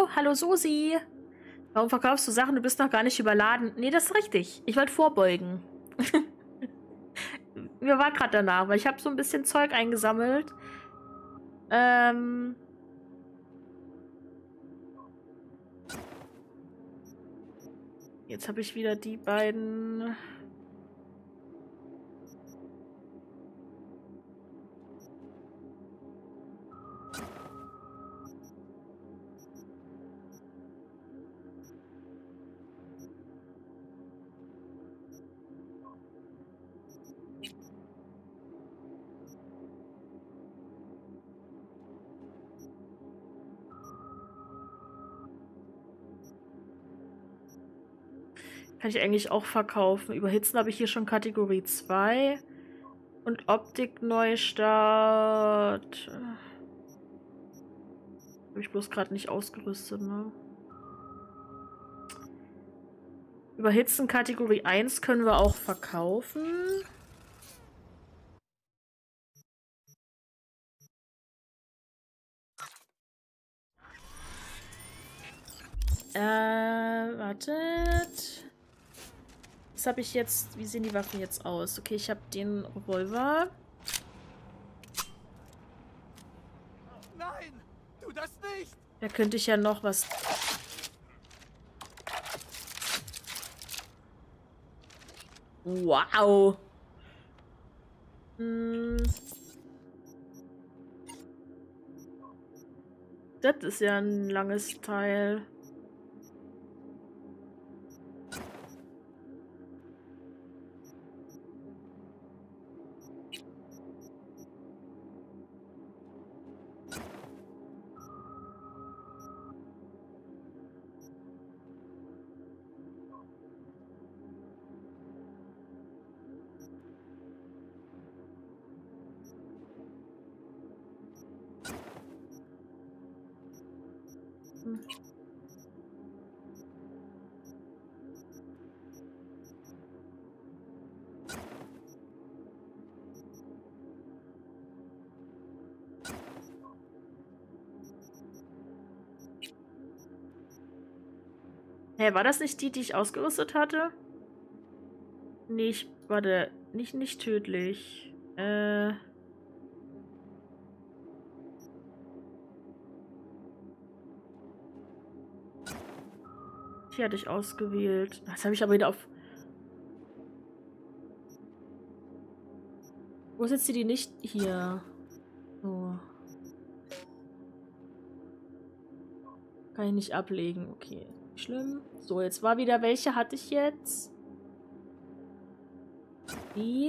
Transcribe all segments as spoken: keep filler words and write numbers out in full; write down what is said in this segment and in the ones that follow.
Hallo, hallo Susi. Warum verkaufst du Sachen? Du bist noch gar nicht überladen. Nee, das ist richtig. Ich wollte vorbeugen. Mir war gerade danach, weil ich habe so ein bisschen Zeug eingesammelt. Ähm... Jetzt habe ich wieder die beiden... Kann ich eigentlich auch verkaufen. Überhitzen habe ich hier schon Kategorie zwei. Und Optik-Neustart. Habe ich bloß gerade nicht ausgerüstet, ne? Überhitzen Kategorie eins können wir auch verkaufen. Äh, wartet. Was habe ich jetzt? Wie sehen die Waffen jetzt aus? Okay, ich habe den Revolver. Nein, tu das nicht. Da könnte ich ja noch was... Wow. Hm. Das ist ja ein langes Teil. Hm. Hä, war das nicht die, die ich ausgerüstet hatte? Nee, ich... Warte. Nicht, nicht tödlich. Äh... Die hatte ich ausgewählt. Das habe ich aber wieder auf... Wo ist jetzt die, die nicht... Hier. So. Kann ich nicht ablegen. Okay. Schlimm. So, jetzt war wieder... Welche hatte ich jetzt? Die...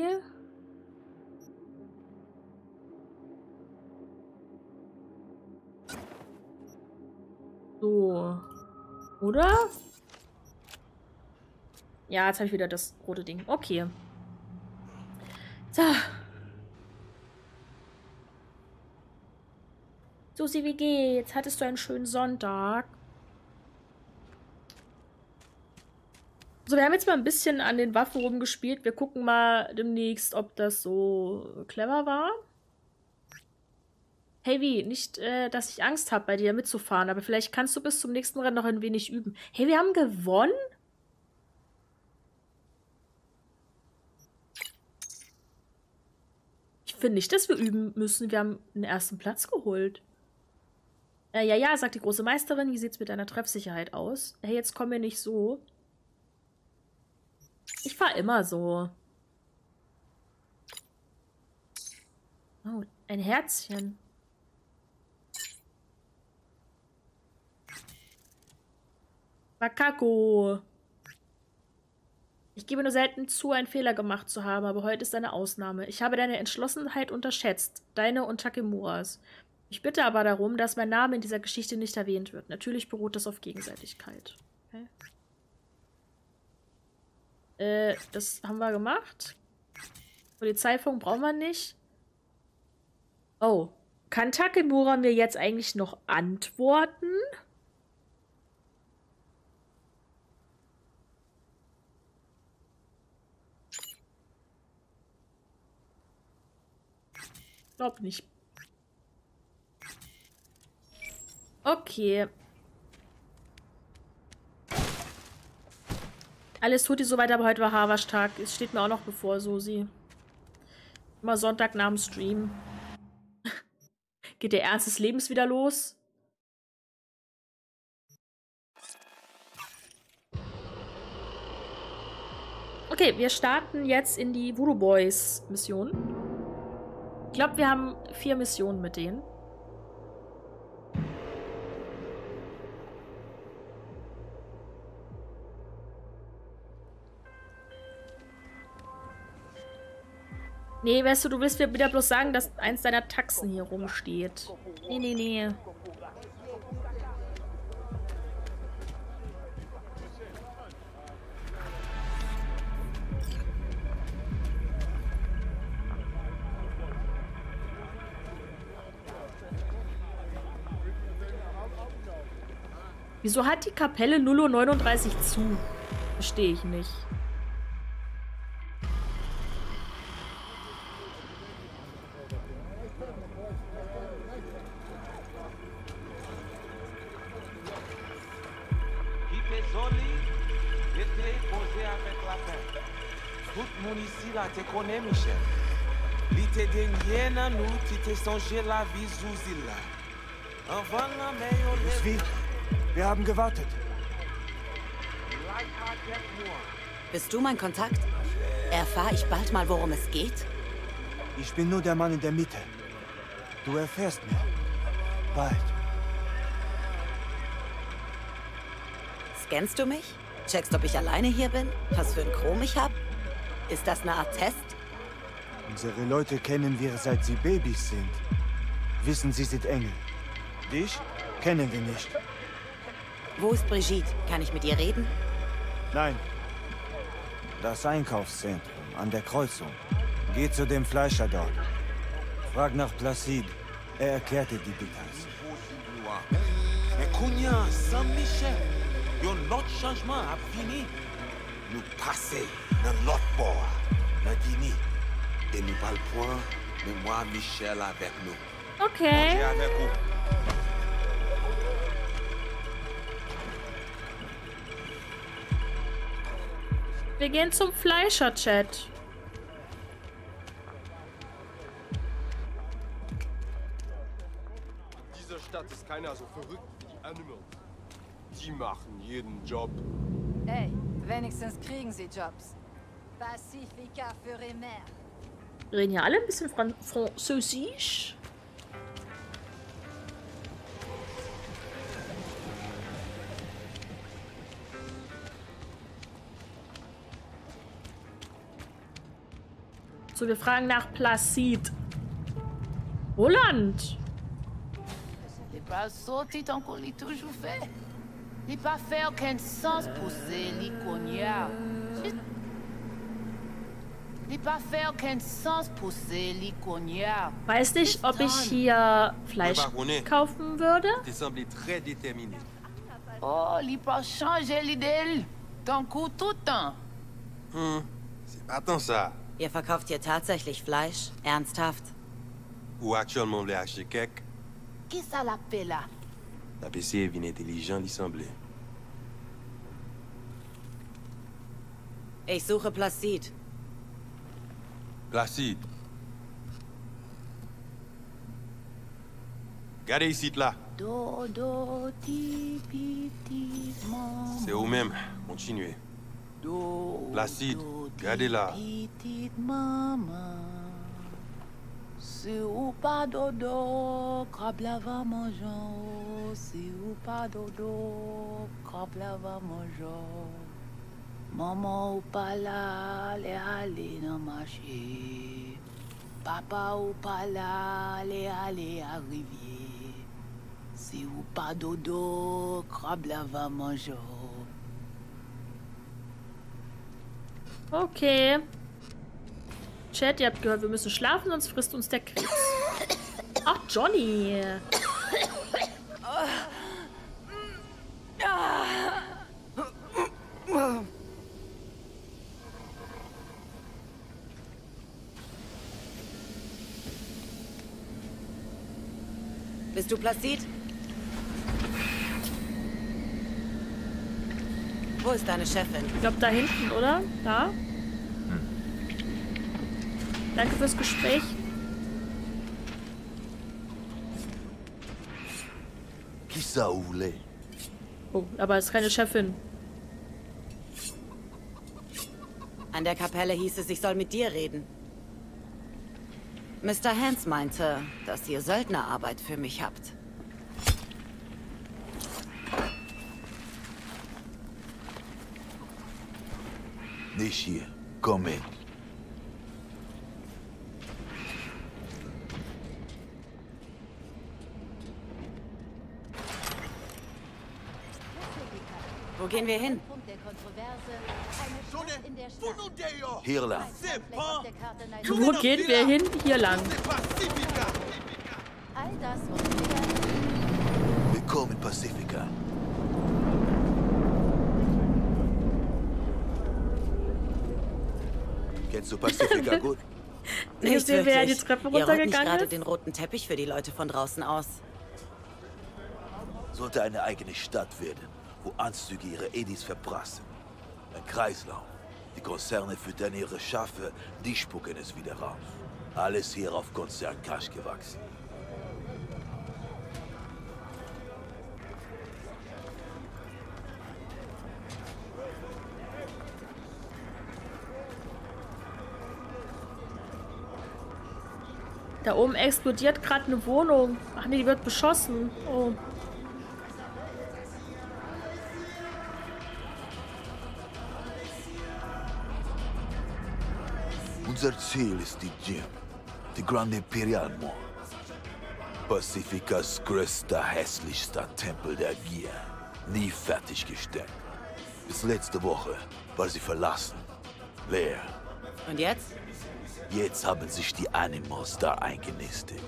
So. Oder? Ja, jetzt habe ich wieder das rote Ding. Okay. So. Susi, wie geht's? Hattest du einen schönen Sonntag? So, wir haben jetzt mal ein bisschen an den Waffen rumgespielt. Wir gucken mal demnächst, ob das so clever war. Hey, wie? Nicht, äh, dass ich Angst habe, bei dir mitzufahren, aber vielleicht kannst du bis zum nächsten Rennen noch ein wenig üben. Hey, wir haben gewonnen? Ich finde nicht, dass wir üben müssen. Wir haben den ersten Platz geholt. Äh, ja, ja, sagt die große Meisterin. Wie sieht's mit deiner Treffsicherheit aus? Hey, jetzt komm mir nicht so. Ich fahre immer so. Oh, ein Herzchen. Makako. Ich gebe nur selten zu, einen Fehler gemacht zu haben, aber heute ist eine Ausnahme. Ich habe deine Entschlossenheit unterschätzt. Deine und Takemuras. Ich bitte aber darum, dass mein Name in dieser Geschichte nicht erwähnt wird. Natürlich beruht das auf Gegenseitigkeit. Okay. Äh, das haben wir gemacht. Polizeifunk brauchen wir nicht. Oh. Kann Takemura mir jetzt eigentlich noch antworten? Ich glaube nicht. Okay. Alles tut die soweit, aber heute war Haberstag. Es steht mir auch noch bevor, Susi. Immer Sonntag nach dem Stream. Geht der Ernst des Lebens wieder los? Okay, wir starten jetzt in die Voodoo Boys Mission. Ich glaube, wir haben vier Missionen mit denen. Nee, weißt du, du willst mir wieder bloß sagen, dass eins deiner Taxen hier rumsteht. Nee, nee, nee. Wieso hat die Kapelle null Uhr neununddreißig zu? Verstehe ich nicht. Wir haben gewartet. Bist du mein Kontakt? Erfahre ich bald mal, worum es geht? Ich bin nur der Mann in der Mitte. Du erfährst mehr. Bald. Scannst du mich? Checkst, ob ich alleine hier bin? Was für ein Chrom ich hab? Ist das eine Art Test? Unsere Leute kennen wir, seit sie Babys sind. Wissen, sie sind Engel. Dich kennen wir nicht. Wo ist Brigitte? Kann ich mit ihr reden? Nein. Das Einkaufszentrum an der Kreuzung. Geh zu dem Fleischer dort. Frag nach Placide. Er erklärt dir die Details. Mais Kounia, Saint-Michel, yon l'autre changement a fini. Nous passer dans l'autre port, dans Guinée. Et nous pas le point, mais moi, Michel avec nous. Okay. Avec vous. Wir gehen zum Fleischer-Chat. Diese Stadt ist keiner so verrückt wie die Animals. Die machen jeden Job. Hey, wenigstens kriegen sie Jobs. Pacifica für Remer. Reden ja alle ein bisschen Fran Französisch. So, wir fragen nach Placide. Holland. Les pas sorti tant qu'on l'y toujours fait. Les pas fait aucun sens pour ces liconias. Les pas fait aucun sens pour ces liconias. Weiß nicht, ob ich hier Fleisch kaufen würde. Tu sembles très déterminé. Oh, les pas changer l'idée. Tant coup tout le temps. Hm, c'est pas tant ça. Ihr verkauft hier tatsächlich Fleisch? Ernsthaft? Ou actuellement voulait acheter quelque. Qui ça l'appelle là? La P C est bien intelligent, il semblait. Ich suche Placide. Placide. Regardez ici, là. Do, do, ti, pi, ti, maman. C'est vous-même. Continuez. Do, Placide, do, regardez là. ti, petite maman. Si ou pas dodo, crabe la va mangeant. Si ou pas dodo, crabe la va mangeant. Maman ou pas là, les aller dans marché. Papa ou pas là, les aller arriver. Si ou pas dodo, crabe la va mangeant. Okay. Chat, ihr habt gehört, wir müssen schlafen, sonst frisst uns der Krebs. Ach, Johnny. Bist du Placide? Wo ist deine Chefin? Ich glaube, da hinten, oder? Da? Danke fürs Gespräch. Oh, aber es ist keine Chefin. An der Kapelle hieß es, ich soll mit dir reden. Mister Hans meinte, dass ihr Söldnerarbeit für mich habt. Nicht hier. Komm mit. Wo gehen wir hin? Hier lang. Wo gehen wir hin? Hier lang. All das Willkommen in Pacifica. Kennst du Pacifica gut? Nicht wirklich. Wer die Treppe Ihr rollt nicht runtergegangen gerade ist? den roten Teppich für die Leute von draußen aus. Sollte eine eigene Stadt werden, wo Anzüge ihre Edis verprassen. Ein Kreislauf. Die Konzerne füttern ihre Schafe, die spucken es wieder raus. Alles hier auf Konzern-Cash gewachsen. Da oben explodiert gerade eine Wohnung. Ach nee, die wird beschossen. Oh. Unser Ziel ist die Gym, die Grand Imperial Mall. Pacificas größter, hässlichster Tempel der Gier. Nie fertiggestellt. Bis letzte Woche war sie verlassen. Leer. Und jetzt? Jetzt haben sich die Animals da eingenistet.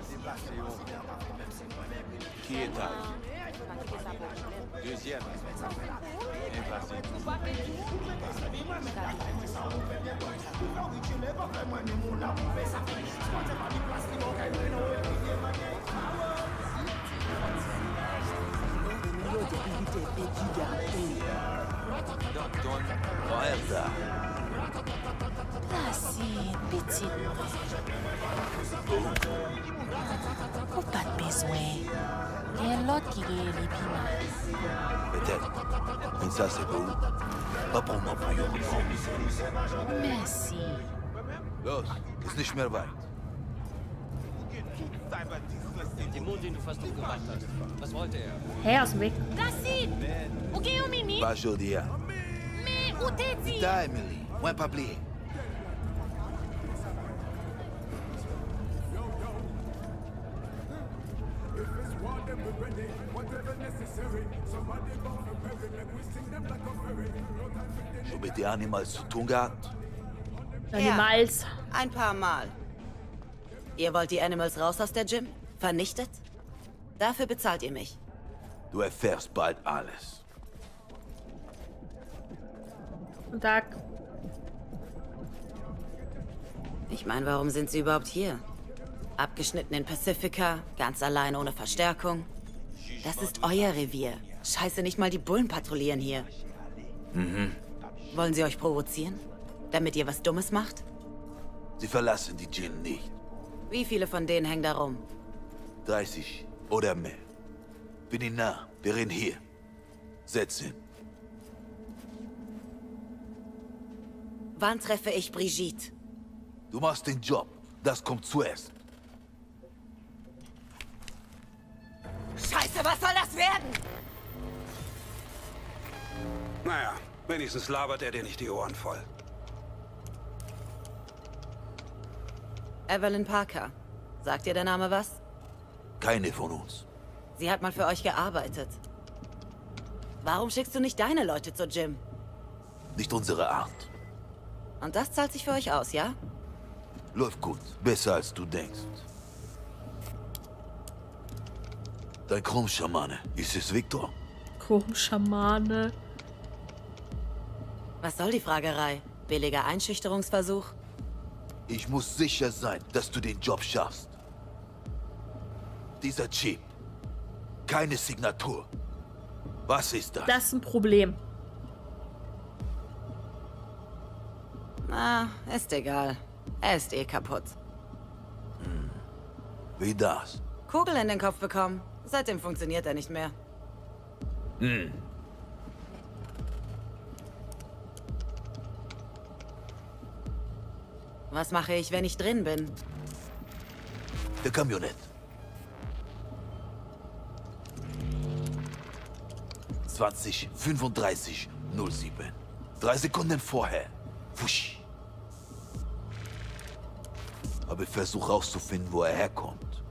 Vorher da. Placide, petite. Ou pas de besoin. Il y a l'autre qui est les piments. Peut-être. Mais ça, c'est beau. Pas pour moi, pour Jungen. Merci. Los, ist nicht mehr weit. Den Mond, den du fast umgebracht hast. Was wollte er? Hä, aus dem Weg. Placide! O que é o menino? Pas aujourd'hui. Mais o te dit? Tá, Emily. Moins pas plié. Schon mit den Animals zu tun gehabt? Animals. Ein paar Mal. Ihr wollt die Animals raus aus der Gym? Vernichtet? Dafür bezahlt ihr mich. Du erfährst bald alles. Guten Tag. Ich meine, warum sind sie überhaupt hier? Abgeschnitten in Pacifica, ganz allein ohne Verstärkung. Das ist euer Revier. Scheiße, nicht mal die Bullen patrouillieren hier. Mhm. Wollen sie euch provozieren? Damit ihr was Dummes macht? Sie verlassen die Djinn nicht. Wie viele von denen hängen da rum? dreißig oder mehr. Bin ich nah. Wir reden hier. Setz hin. Wann treffe ich Brigitte? Du machst den Job. Das kommt zuerst. Scheiße, was soll das werden? Naja, wenigstens labert er dir nicht die Ohren voll. Evelyn Parker. Sagt dir der Name was? Keine von uns. Sie hat mal für euch gearbeitet. Warum schickst du nicht deine Leute zur Gym? Nicht unsere Art. Und das zahlt sich für euch aus, ja? Läuft gut. Besser als du denkst. Dein Krummschamane. Ist es Victor? Krummschamane. Was soll die Fragerei? Billiger Einschüchterungsversuch? Ich muss sicher sein, dass du den Job schaffst. Dieser Chip. Keine Signatur. Was ist das? Das ist ein Problem. Ah, ist egal. Er ist eh kaputt. Hm. Wie das? Kugel in den Kopf bekommen. Seitdem funktioniert er nicht mehr. Hm. Was mache ich, wenn ich drin bin? Der Kamionett. zwanzig fünfunddreißig null sieben. Drei Sekunden vorher. Wusch. Aber ich versuche rauszufinden, wo er herkommt.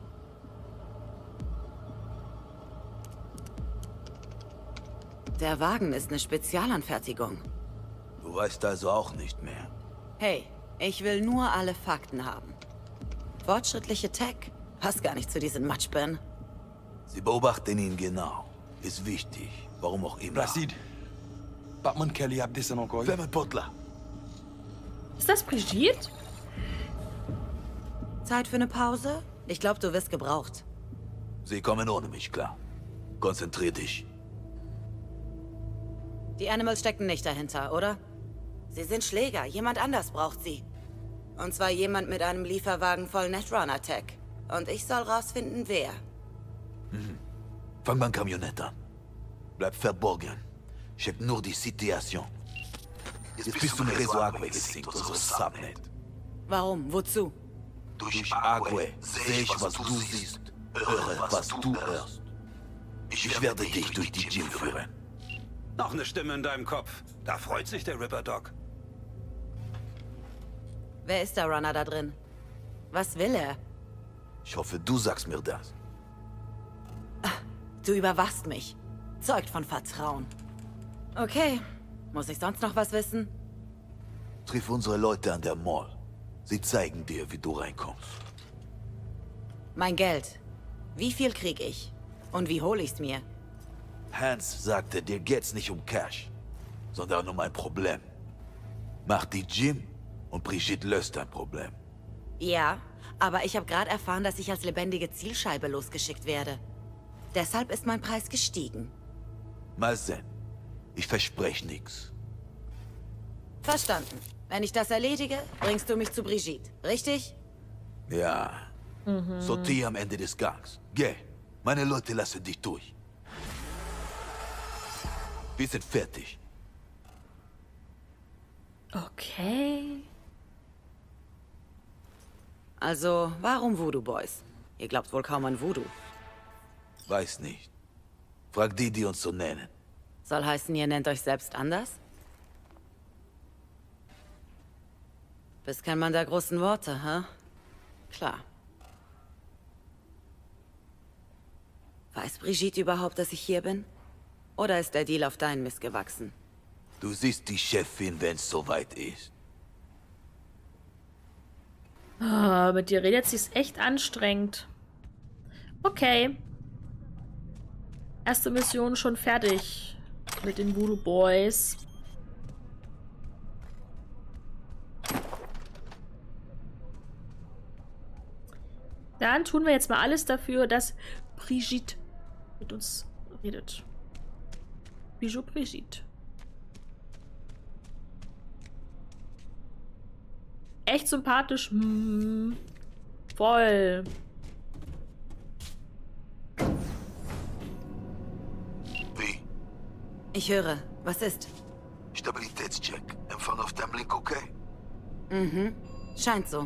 Der Wagen ist eine Spezialanfertigung. Du weißt also auch nicht mehr. Hey, ich will nur alle Fakten haben. Fortschrittliche Tech passt gar nicht zu diesen Matschbirnen. Sie beobachten ihn genau. Ist wichtig. Warum auch immer. Placide. Batman Kelly habt ihr noch gehört? Wer mit Butler? Ist das Brigitte? Zeit für eine Pause? Ich glaube, du wirst gebraucht. Sie kommen ohne mich klar. Konzentrier dich. Die Animals stecken nicht dahinter, oder? Sie sind Schläger. Jemand anders braucht sie. Und zwar jemand mit einem Lieferwagen voll Netrunner-Tech. Und ich soll rausfinden, wer. Mhm. Fang beim Kamionett an. Bleib verborgen. Check nur die Situation. Jetzt bist du in Rezo Agwe gesinkt, unsere Subnet. Warum? Wozu? Durch Agwe sehe ich, was du siehst, höre, was du hörst. Ich werde dich durch die Gym führen. Noch eine Stimme in deinem Kopf. Da freut sich der Ripper Doc. Wer ist der Runner da drin? Was will er? Ich hoffe, du sagst mir das. Du überwachst mich. Zeugt von Vertrauen. Okay. Muss ich sonst noch was wissen? Triff unsere Leute an der Mall. Sie zeigen dir, wie du reinkommst. Mein Geld. Wie viel krieg ich? Und wie hole ich's mir? Hans sagte, dir geht's nicht um Cash, sondern um ein Problem. Mach die Gym und Brigitte löst dein Problem. Ja, aber ich habe gerade erfahren, dass ich als lebendige Zielscheibe losgeschickt werde. Deshalb ist mein Preis gestiegen. Mal sehen. Ich verspreche nichts. Verstanden. Wenn ich das erledige, bringst du mich zu Brigitte, richtig? Ja. Mhm. Sortier am Ende des Gangs. Geh. Meine Leute lassen dich durch. Wir sind fertig. Okay. Also, warum Voodoo Boys? Ihr glaubt wohl kaum an Voodoo. Weiß nicht. Frag die, die uns so nennen. Soll heißen, ihr nennt euch selbst anders? Bist kein Mann der großen Worte, hä? Klar. Weiß Brigitte überhaupt, dass ich hier bin? Oder ist der Deal auf deinen Mist gewachsen? Du siehst die Chefin, wenn es soweit ist. Oh, mit dir redet sich's echt anstrengend. Okay. Erste Mission schon fertig. Mit den Voodoo Boys. Dann tun wir jetzt mal alles dafür, dass Brigitte mit uns redet. Bijou Brigitte. Echt sympathisch. Hm. Voll. Wie? Ich höre. Was ist? Stabilitätscheck. Empfang auf deinem Link, okay? Mhm. Scheint so.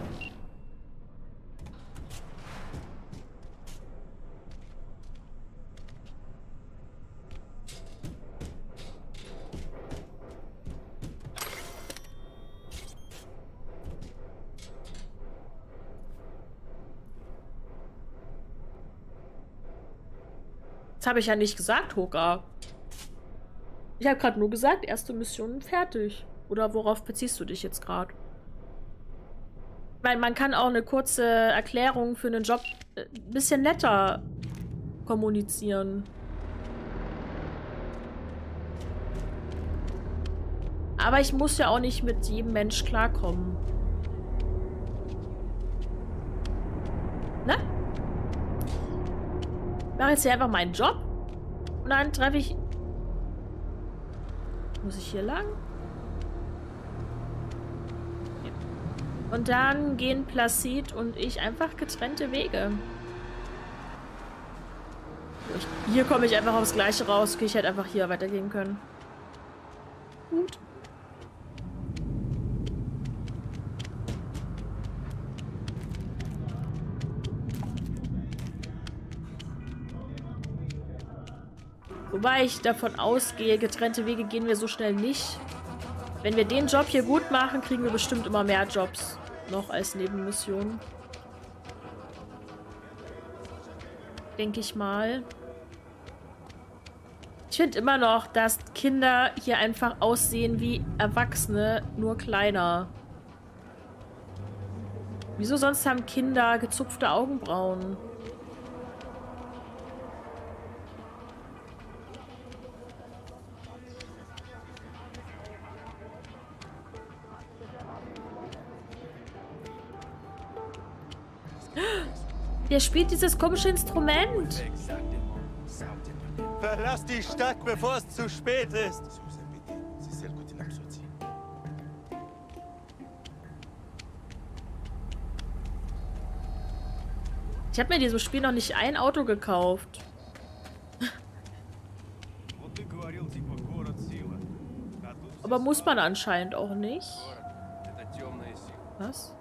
Das habe ich ja nicht gesagt, Hoka. Ich habe gerade nur gesagt, erste Mission fertig. Oder worauf beziehst du dich jetzt gerade? Weil man kann auch eine kurze Erklärung für einen Job ein bisschen netter kommunizieren. Aber ich muss ja auch nicht mit jedem Mensch klarkommen. Ne? Ich mache jetzt hier einfach meinen Job. Und dann treffe ich... Muss ich hier lang? Und dann gehen Placid und ich einfach getrennte Wege. Ich, hier komme ich einfach aufs Gleiche raus. Okay, ich hätte einfach hier weitergehen können. Gut. Wobei ich davon ausgehe, getrennte Wege gehen wir so schnell nicht. Wenn wir den Job hier gut machen, kriegen wir bestimmt immer mehr Jobs noch als Nebenmission. Denke ich mal. Ich finde immer noch, dass Kinder hier einfach aussehen wie Erwachsene, nur kleiner. Wieso sonst haben Kinder gezupfte Augenbrauen? Der spielt dieses komische Instrument. Verlass die Stadt, bevor es zu spät ist. Ich habe mir in diesem Spiel noch nicht ein Auto gekauft. Aber muss man anscheinend auch nicht. Was?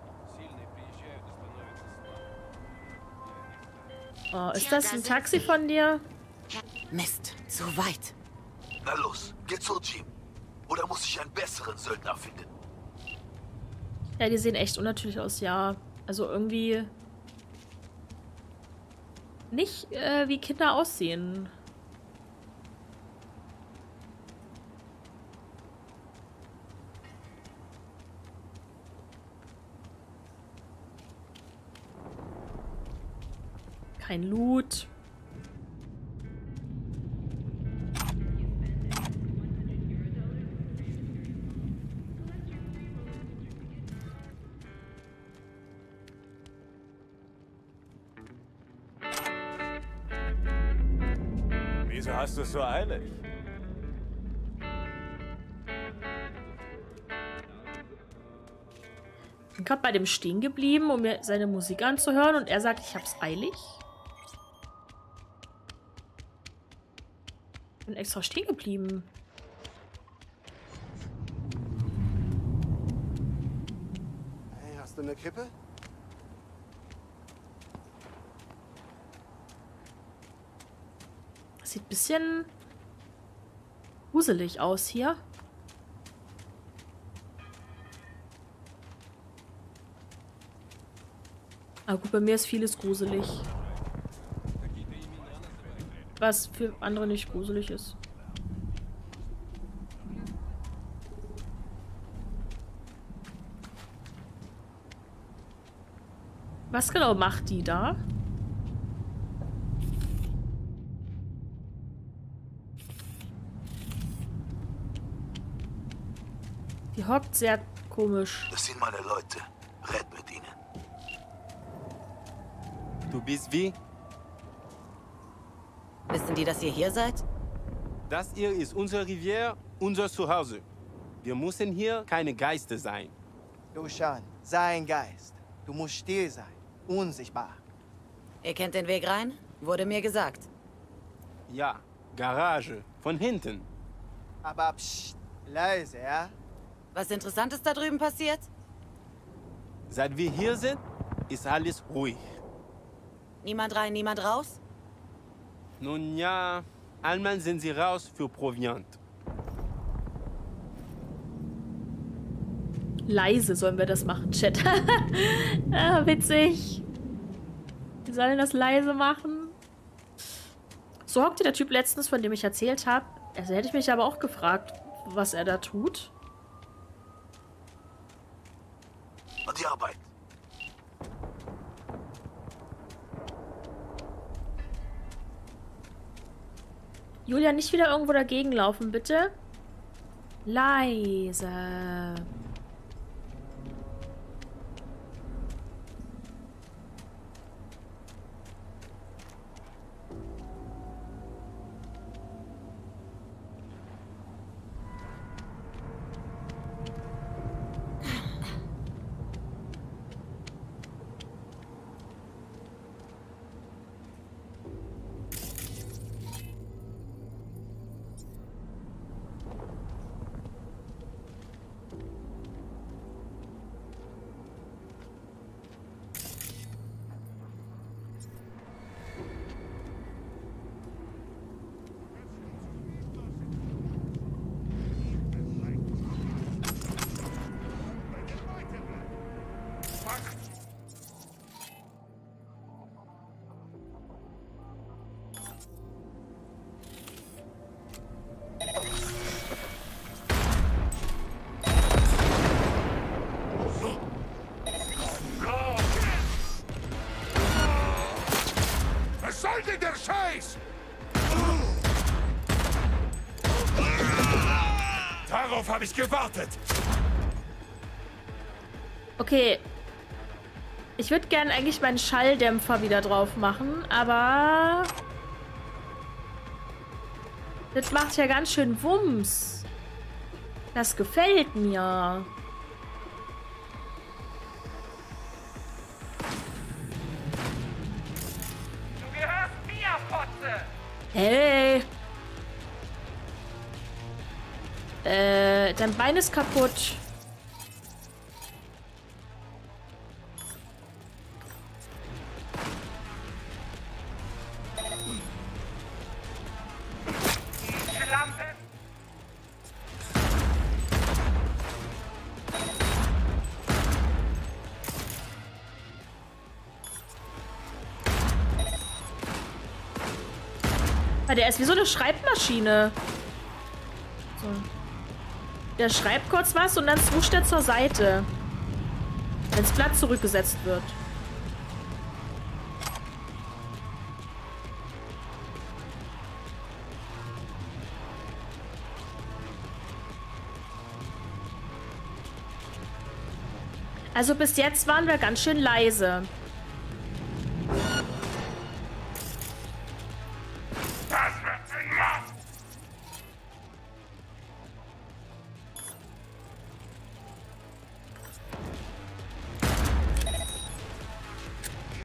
Oh, ist das ein Taxi von dir? Mist, zu weit. Na los, geh zu Jim. Oder muss ich einen besseren Söldner finden? Ja, die sehen echt unnatürlich aus, ja. Also irgendwie nicht äh, wie Kinder aussehen. Kein Loot. Wieso hast du es so eilig? Ich bin gerade bei dem stehen geblieben, um mir seine Musik anzuhören und er sagt, ich hab's eilig. Ich bin extra stehen geblieben. Hey, hast du eine Kippe? Sieht ein bisschen gruselig aus hier. Aber gut, bei mir ist vieles gruselig. Was für andere nicht gruselig ist. Was genau macht die da? Die hockt sehr komisch. Das sind meine Leute. Red mit ihnen. Du bist wie? Wissen die, dass ihr hier seid? Das hier ist unsere Riviere, unser Zuhause. Wir müssen hier keine Geister sein. Lucian, sei ein Geist. Du musst still sein. Unsichtbar. Ihr kennt den Weg rein? Wurde mir gesagt. Ja, Garage. Von hinten. Aber psst, leise, ja? Was Interessantes da drüben passiert? Seit wir hier sind, ist alles ruhig. Niemand rein, niemand raus? Nun ja, einmal sind sie raus für Proviant. Leise sollen wir das machen, Chat. Ah, witzig. Wir sollen das leise machen. So hockte der Typ letztens, von dem ich erzählt habe. Also hätte ich mich aber auch gefragt, was er da tut. An die Arbeit. Julia, nicht wieder irgendwo dagegen laufen, bitte. Leise. soll denn der Scheiß? Darauf habe ich gewartet. Okay. Ich würde gerne eigentlich meinen Schalldämpfer wieder drauf machen, aber... Das macht ja ganz schön Wumms. Das gefällt mir. Du gehörst mir, Fotze! Hey! Äh, dein Bein ist kaputt. Der ist wie so eine Schreibmaschine. So. Der schreibt kurz was und dann swuscht er zur Seite. Wenn das Blatt zurückgesetzt wird. Also bis jetzt waren wir ganz schön leise.